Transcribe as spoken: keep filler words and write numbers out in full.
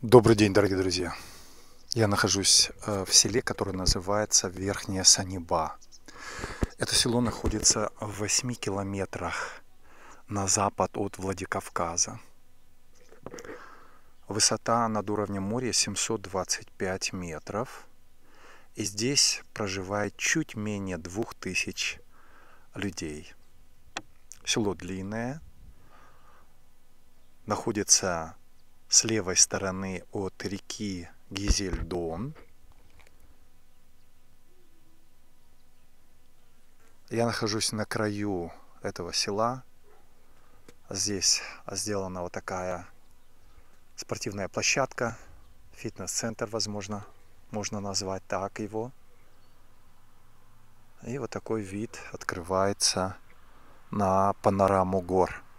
Добрый день, дорогие друзья! Я нахожусь э, в селе, которое называется Верхняя Саниба. Это село находится в восьми километрах на запад от Владикавказа. Высота над уровнем моря семьсот двадцать пять метров. И здесь проживает чуть менее двух тысяч людей. Село длинное, находится с левой стороны от реки Гизельдон. Я нахожусь на краю этого села. Здесь сделана вот такая спортивная площадка, фитнес-центр, возможно, можно назвать так его. И вот такой вид открывается на панораму гор.